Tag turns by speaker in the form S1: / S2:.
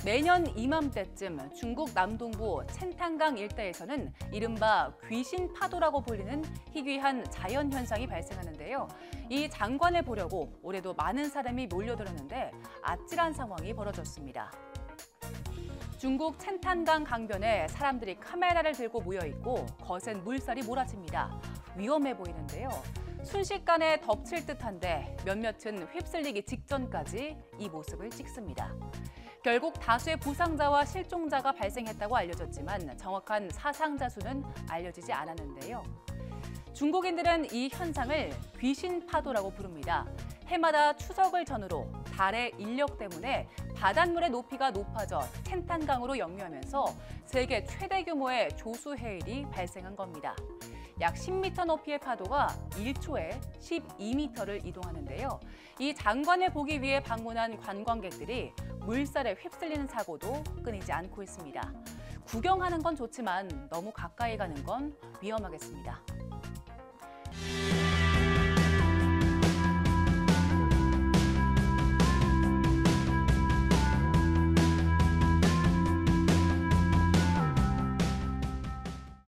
S1: 매년 이맘때쯤 중국 남동부 챈탕강 일대에서는 이른바 귀신 파도라고 불리는 희귀한 자연 현상이 발생하는데요. 이 장관을 보려고 올해도 많은 사람이 몰려들었는데 아찔한 상황이 벌어졌습니다. 중국 챈탕강 강변에 사람들이 카메라를 들고 모여있고 거센 물살이 몰아칩니다. 위험해 보이는데요. 순식간에 덮칠 듯한데 몇몇은 휩쓸리기 직전까지 이 모습을 찍습니다. 결국 다수의 부상자와 실종자가 발생했다고 알려졌지만 정확한 사상자 수는 알려지지 않았는데요. 중국인들은 이 현상을 귀신 파도라고 부릅니다. 해마다 추석을 전후로 달의 인력 때문에 바닷물의 높이가 높아져 챈탕강으로 역류하면서 세계 최대 규모의 조수 해일이 발생한 겁니다. 약 10m 높이의 파도가 1초에 12m를 이동하는데요. 이 장관을 보기 위해 방문한 관광객들이 물살에 휩쓸리는 사고도 끊이지 않고 있습니다. 구경하는 건 좋지만 너무 가까이 가는 건 위험하겠습니다.